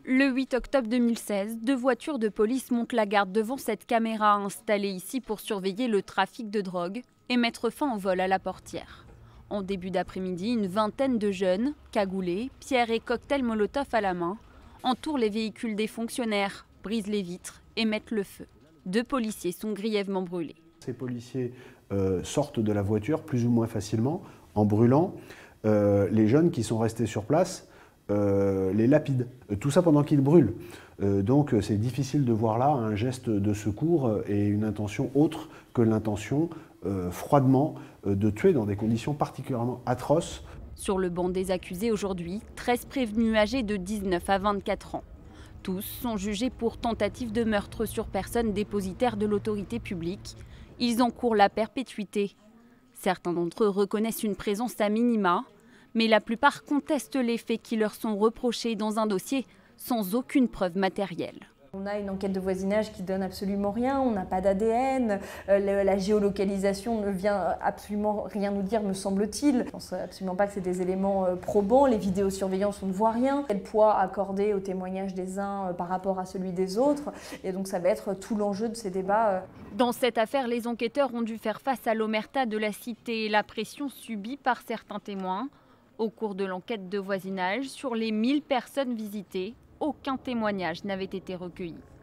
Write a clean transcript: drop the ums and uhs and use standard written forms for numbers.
Le 8 octobre 2016, 2 voitures de police montent la garde devant cette caméra installée ici pour surveiller le trafic de drogue et mettre fin au vol à la portière. En début d'après-midi, une vingtaine de jeunes, cagoulés, pierres et cocktails Molotov à la main, entourent les véhicules des fonctionnaires, brisent les vitres et mettent le feu. 2 policiers sont grièvement brûlés. Ces policiers sortent de la voiture plus ou moins facilement en brûlant les jeunes qui sont restés sur place. Les lapides, tout ça pendant qu'ils brûlent. Donc c'est difficile de voir là un geste de secours et une intention autre que l'intention froidement de tuer dans des conditions particulièrement atroces. Sur le banc des accusés aujourd'hui, 13 prévenus âgés de 19 à 24 ans. Tous sont jugés pour tentative de meurtre sur personne dépositaire de l'autorité publique. Ils encourent la perpétuité. Certains d'entre eux reconnaissent une présence à minima, mais la plupart contestent les faits qui leur sont reprochés dans un dossier sans aucune preuve matérielle. On a une enquête de voisinage qui donne absolument rien, on n'a pas d'ADN, la géolocalisation ne vient absolument rien nous dire, me semble-t-il. Je ne pense absolument pas que c'est des éléments probants, les vidéosurveillances, on ne voit rien. Quel poids accorder au témoignage des uns par rapport à celui des autres, et donc ça va être tout l'enjeu de ces débats. Dans cette affaire, les enquêteurs ont dû faire face à l'omerta de la cité et la pression subie par certains témoins. Au cours de l'enquête de voisinage, sur les 1000 personnes visitées, aucun témoignage n'avait été recueilli.